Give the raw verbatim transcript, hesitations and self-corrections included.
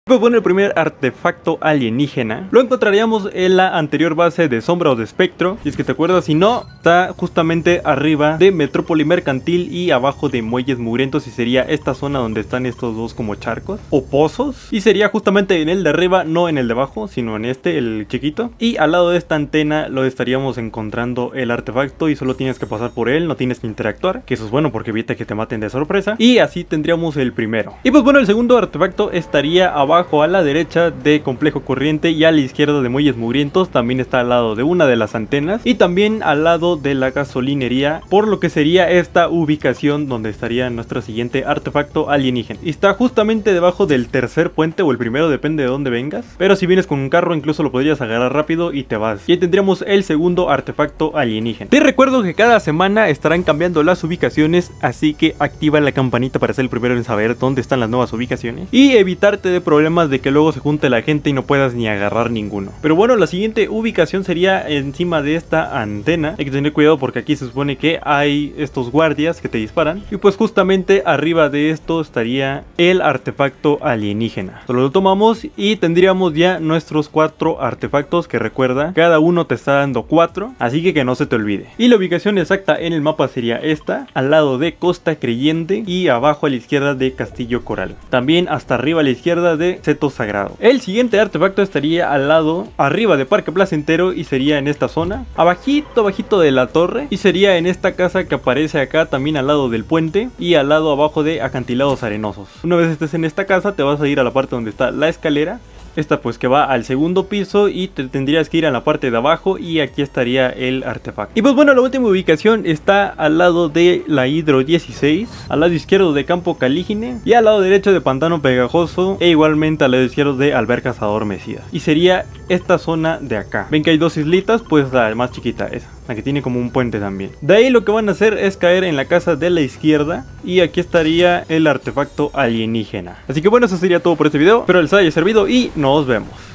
Pues bueno, el primer artefacto alienígena lo encontraríamos en la anterior base de Sombra o de Espectro. Y es que te acuerdas, si no, está justamente arriba de Metrópoli Mercantil y abajo de Muelles Mugrientos. Y sería esta zona donde están estos dos como charcos o pozos. Y sería justamente en el de arriba, no en el de abajo, sino en este, el chiquito. Y al lado de esta antena lo estaríamos encontrando el artefacto y solo tienes que pasar por él, no tienes que interactuar. Que eso es bueno porque evita que te maten de sorpresa. Y así tendríamos el primero. Y pues bueno, el segundo artefacto estaría abajo Abajo a la derecha de Complejo Corriente y a la izquierda de Muelles Mugrientos. También está al lado de una de las antenas y también al lado de la gasolinería, por lo que sería esta ubicación donde estaría nuestro siguiente artefacto alienígena. Y está justamente debajo del tercer puente o el primero, depende de dónde vengas, pero si vienes con un carro incluso lo podrías agarrar rápido y te vas. Y ahí tendríamos el segundo artefacto alienígena. Te recuerdo que cada semana estarán cambiando las ubicaciones, así que activa la campanita para ser el primero en saber dónde están las nuevas ubicaciones y evitarte de problemas de que luego se junte la gente y no puedas ni agarrar ninguno. Pero bueno, la siguiente ubicación sería encima de esta antena. Hay que tener cuidado porque aquí se supone que hay estos guardias que te disparan. Y pues justamente arriba de esto estaría el artefacto alienígena. Solo lo tomamos y tendríamos ya nuestros cuatro artefactos, que recuerda, cada uno te está dando cuatro, así que que no se te olvide. Y la ubicación exacta en el mapa sería esta, al lado de Costa Creyente y abajo a la izquierda de Castillo Coral. También hasta arriba a la izquierda de Seto Sagrado. El siguiente artefacto estaría al lado arriba de Parque Placentero y sería en esta zona, abajito abajito de la torre, y sería en esta casa que aparece acá, también al lado del puente y al lado abajo de Acantilados Arenosos. Una vez estés en esta casa te vas a ir a la parte donde está la escalera. Esta pues que va al segundo piso y te tendrías que ir a la parte de abajo y aquí estaría el artefacto. Y pues bueno, la última ubicación está al lado de la Hidro dieciséis, al lado izquierdo de Campo Calígine y al lado derecho de Pantano Pegajoso, e igualmente al lado izquierdo de Albercas Adormecidas. Y sería esta zona de acá. Ven que hay dos islitas, pues la más chiquita, esa, la que tiene como un puente también. De ahí lo que van a hacer es caer en la casa de la izquierda y aquí estaría el artefacto alienígena. Así que bueno, eso sería todo por este video. Espero les haya servido y nos vemos.